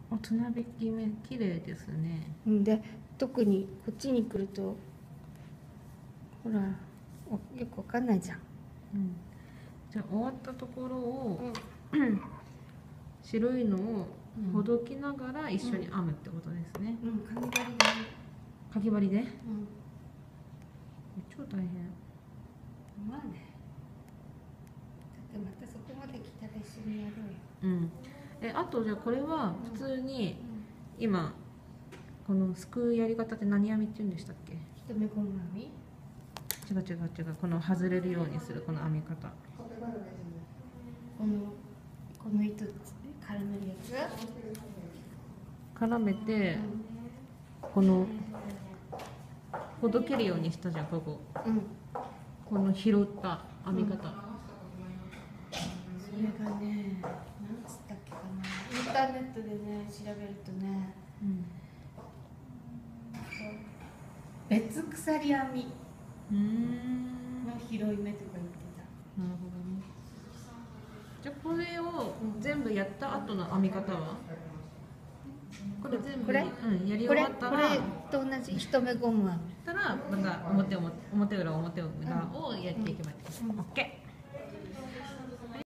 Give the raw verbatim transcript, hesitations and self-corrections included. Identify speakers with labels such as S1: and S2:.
S1: 大人びきめ綺麗ですね。
S2: で特にこっちに来るとほらよくわかんないじゃん。
S1: うん、じゃあ終わったところを、
S2: うん、
S1: 白いのをほどきながら一緒に編むってことですね。
S2: うん、かぎ針で。
S1: かぎ針で、
S2: うん、
S1: 超大変。
S2: まあね。だってまたそこまで来たら一緒にやろうよ。
S1: うん。え、あとじゃあこれは普通に今このすくうやり方って何編みって言うんでしたっけ？
S2: 一目ゴム編み？
S1: 違う違う違う、この外れるようにするこの編み方。
S2: このこの糸絡めるやつ？
S1: 絡めて、このほどけるようにしたじゃん、ここ。
S2: うん。
S1: この拾った編み方。うん、
S2: それがね、なんつったっけかな。インターネットでね調べるとね、
S1: うん、
S2: 別鎖編み
S1: うん
S2: の広い目とか言ってた。
S1: なるほどね。じゃあこれを全部やった後の編み方は？これ全部
S2: これ、
S1: うん、やり
S2: これ
S1: 終わったら、
S2: これと同じ一目ゴム編み。
S1: たらまた表表裏表裏をやっていけばいいです。オッケー。